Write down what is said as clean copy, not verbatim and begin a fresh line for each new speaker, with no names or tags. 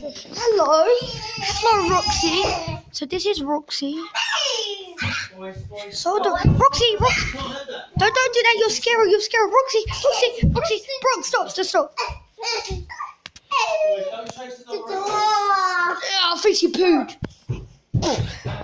Hello. Hello, Roxy. So this is Roxy. So Roxy. Don't do that. You're scared. Roxy. Bro, stop. I think she pooed.